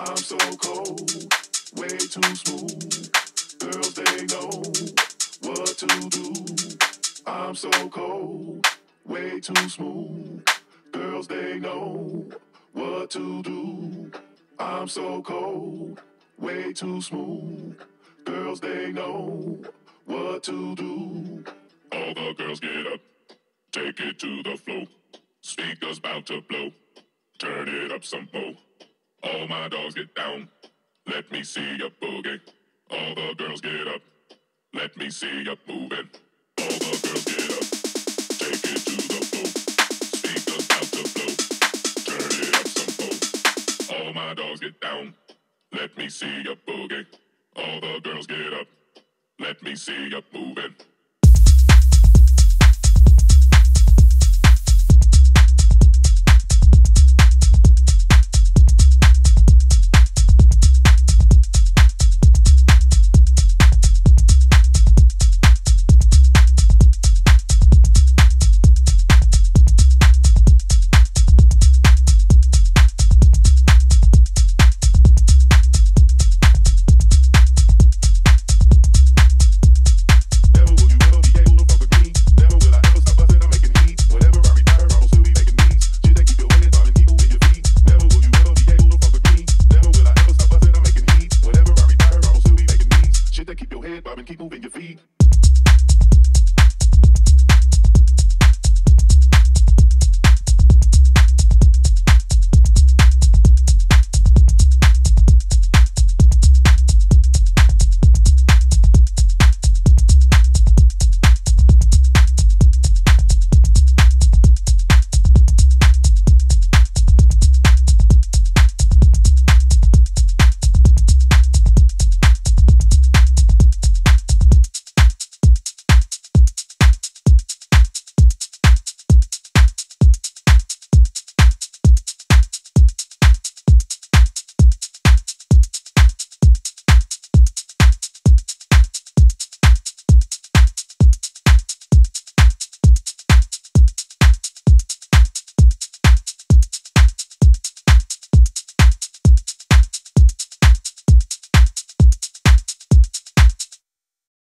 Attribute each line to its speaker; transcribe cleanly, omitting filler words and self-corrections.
Speaker 1: I'm so cold, way too smooth. Girls, they know what to do. I'm so cold, way too smooth. Girls, they know what to do. I'm so cold, way too smooth. Girls, they know what to do. All the girls get up, take it to the floor. Speakers bout to blow, turn it up some more. All my dogs get down, let me see ya boogie. All the girls get up, let me see ya moving. All the girls get up, take it to the floor. Speakers bout to blow, turn it up some more. All my dogs get down, let me see ya boogie. All the girls get up, let me see ya moving.